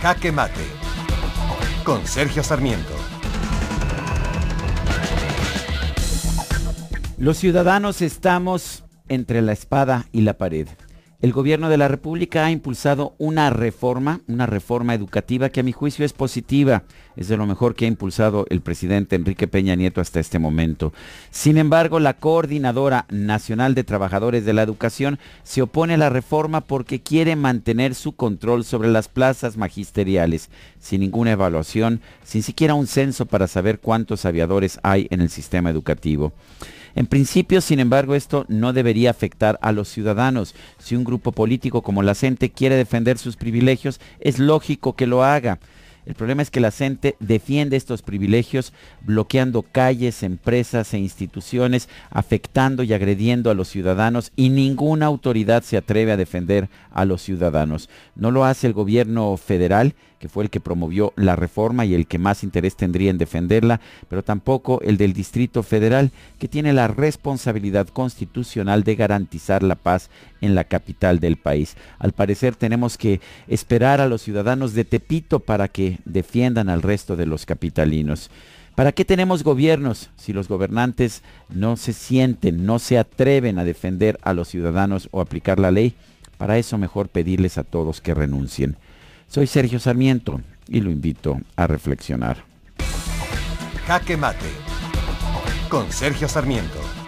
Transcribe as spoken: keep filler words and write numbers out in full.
Jaque Mate con Sergio Sarmiento. Los ciudadanos estamos entre la espada y la pared. El gobierno de la República ha impulsado una reforma, una reforma educativa que a mi juicio es positiva. Es de lo mejor que ha impulsado el presidente Enrique Peña Nieto hasta este momento. Sin embargo, la Coordinadora Nacional de Trabajadores de la Educación se opone a la reforma porque quiere mantener su control sobre las plazas magisteriales, sin ninguna evaluación, sin siquiera un censo para saber cuántos aviadores hay en el sistema educativo. En principio, sin embargo, esto no debería afectar a los ciudadanos. Si un grupo político como la CENTE quiere defender sus privilegios, es lógico que lo haga. El problema es que la CENTE defiende estos privilegios bloqueando calles, empresas e instituciones, afectando y agrediendo a los ciudadanos, y ninguna autoridad se atreve a defender a los ciudadanos. No lo hace el gobierno federal, que fue el que promovió la reforma y el que más interés tendría en defenderla, pero tampoco el del Distrito Federal, que tiene la responsabilidad constitucional de garantizar la paz en la capital del país. Al parecer tenemos que esperar a los ciudadanos de Tepito para que defiendan al resto de los capitalinos. ¿Para qué tenemos gobiernos si los gobernantes no se sienten, no se atreven a defender a los ciudadanos o aplicar la ley? Para eso mejor pedirles a todos que renuncien. Soy Sergio Sarmiento y lo invito a reflexionar. Jaque Mate con Sergio Sarmiento.